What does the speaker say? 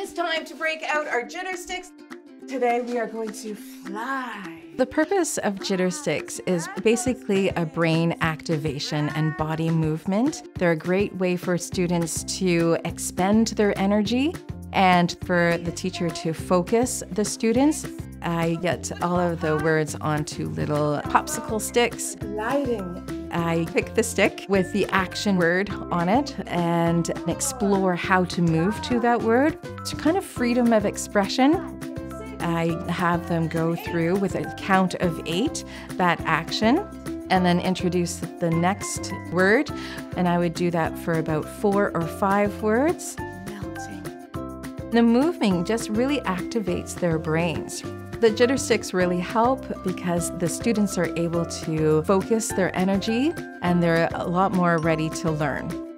is time to break out our jitter sticks. Today we are going to fly. The purpose of jitter sticks is basically a brain activation and body movement. They're a great way for students to expend their energy and for the teacher to focus the students. I get all of the words onto little popsicle sticks. Gliding. I pick the stick with the action word on it and explore how to move to that word. It's kind of freedom of expression. I have them go through with a count of 8, that action, and then introduce the next word. And I would do that for about 4 or 5 words. Melting. The moving just really activates their brains. The jitter sticks really help because the students are able to focus their energy and they're a lot more ready to learn.